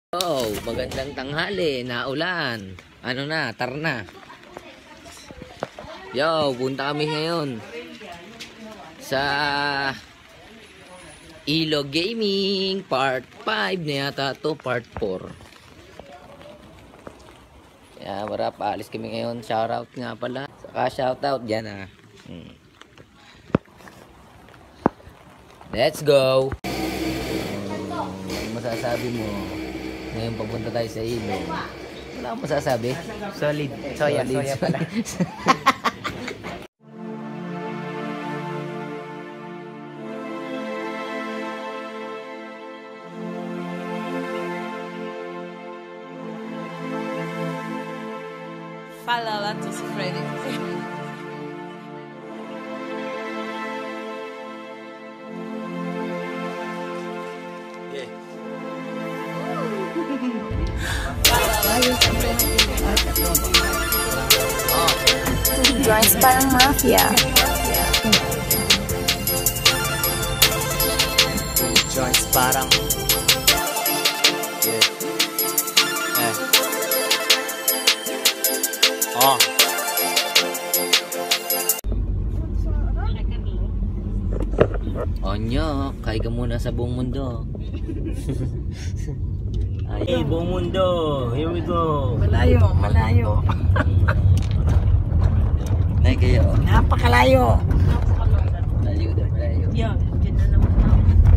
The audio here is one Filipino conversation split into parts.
Oh, magandang tanghali, naulan. Ano na, tara na. Yo, punta kami ngayon sa Ilog Gaming Part 5 na yata to, Part 4. Kaya wala, paalis kami ngayon. Shoutout nga pala. Saka shoutout dyan ah. Let's go! Ano masasabi mo? Ngayon papunta tayo sa ilog. Wala akong masasabi. Solid. Soya pala. Fala lá, tô sofrendo. Joins parang mafia. Joints parang Onyo, kaya ka muna sa buong mundo. Ay, buong mundo. Here we go. Malayo. Nay kayo. Napakalayo. Malayo daw, malayo. Yan, dyan na naman ako.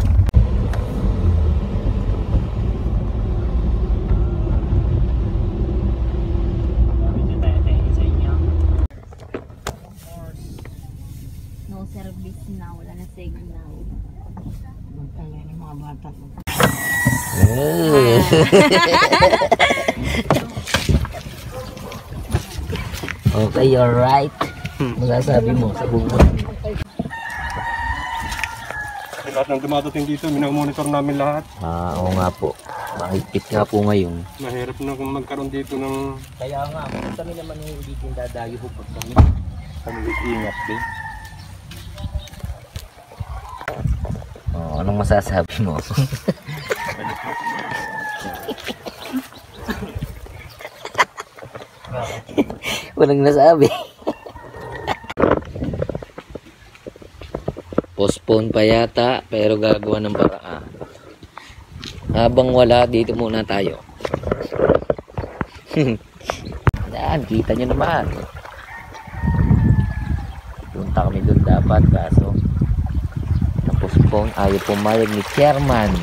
No service na, wala na signal. Magkala ng mga bata. Okay, you're right. Masasabi mo sa buong mundo. Lahat ng dumadating dito, minamonitor namin lahat. Oo nga po. Mahigpit nga po ngayon. Mahirap na kung magkaroon dito ng Kaya nga, kami naman yung hindi din dadayo po pag kami ingat din. Oh, anong masasabi mo? Walang nasabi. Postpone pa yata, pero gagawa ng paraan. Habang wala, dito muna tayo. Yan, kita nyo naman. Punta kami doon dapat, kaso na-postpone. Ayaw pumayag ni chairman.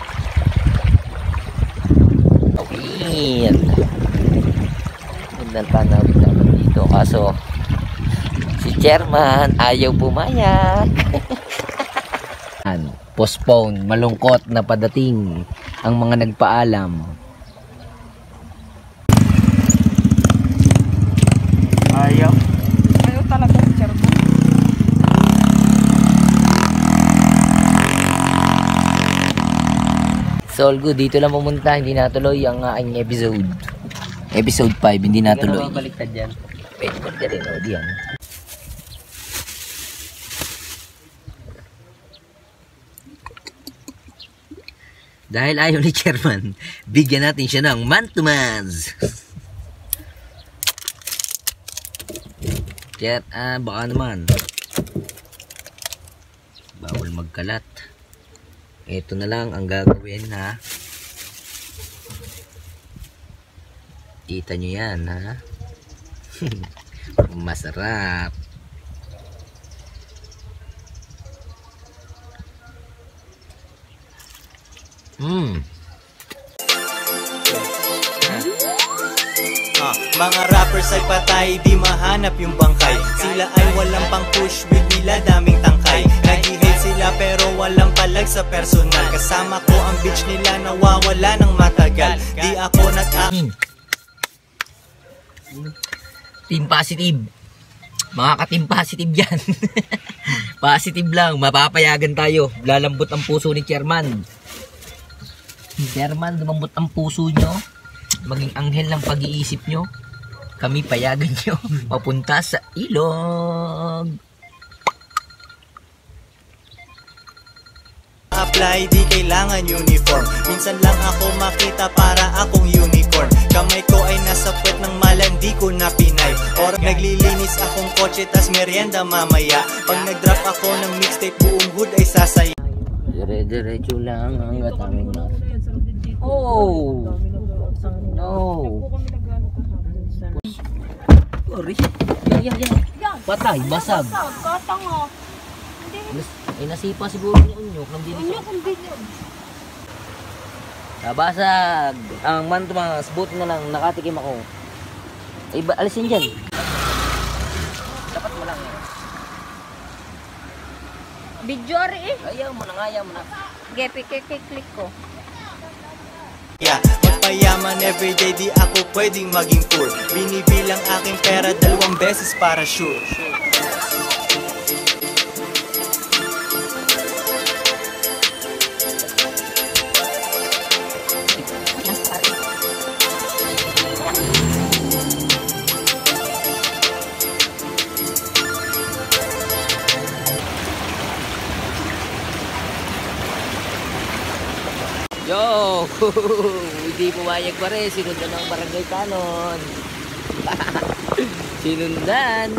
Okay. Gandang tanawin dapat dito, kaso si chairman ayaw pumayag. Postpone, malungkot na padating ang mga nagpaalam. Ayaw. Ayaw talaga si Charbo. So all good, dito lang pumunta, hindi natuloy ang aking episode. Episode 5, hindi natuloy. Hindi baliktad yan. Pwede pa rin, o diyan. Dahil ayaw ni chairman, bigyan natin siya ng man-to-mans. Chat, baka naman. Bawal magkalat. Ito na lang ang gagawin ha. Kita nyo yan ha. Masarap. Mga rappers ay patay, di mahanap yung bangkay. Sila ay walang pang push with nila, daming tangkay. Nag-hate sila pero walang palag sa personal. Kasama ko ang bitch nila, nawawala ng matagal. Di ako Team positive. Mga ka-team positive yan. Positive lang, mapapayagan tayo. Lalambot ang puso ni chairman. Chairman, lumambot ang puso nyo. Maging anghel ng pag-iisip nyo. Kami payagan nyo papunta sa ilog. fly, di kailangan uniform. Minsan lang ako makita para akong unicorn. Kamay ko ay nasa puwet ng malandi ko na Pinay. Or naglilinis akong kotse tas merienda mamaya. Pag nag-drop ako ng mixtape, buong hood ay sasaya. Dire-diretso lang hanggat aming na. Oh! No! Sorry. Yan. Patay, basag. Katanga. Ay, nasipa siguro ni Unyok. Unyok ang video. Nabasag. Ang mantumas, buti na lang, nakatikim ako. Ay, alisin dyan. Dapat mo lang eh. Video ari eh. Ayaw mo na. Gepi click ko. Yeah, magpayaman everyday, di ako pwedeng maging poor. Binibilang aking pera 2 beses para sure. Yo! Hindi pumayag pa rin. Sinundan ng barangay kanon. Sinundan.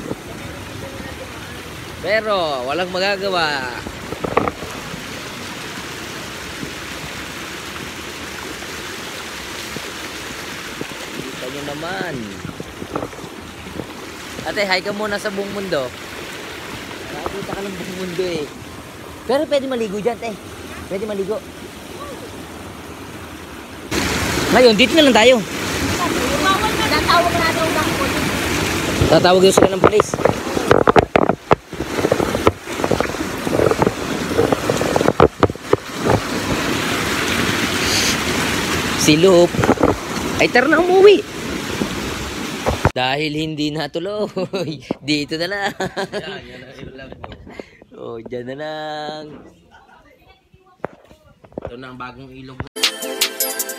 Pero walang magagawa. Kita nyo naman. Ate, hi ka muna sa buong mundo. Nakikita ka ng buong mundo eh. Pero pwede maligo dyan, te. Pwede maligo. Ngayon, dito na lang tayo. Natawag na daw ng pulis. Tatawag daw sila ng pulis. Si Loop ay tara na umuwi. Dahil hindi natuloy. Dito na lang. Oh, dyan na lang. Ito na ang bagong ilog.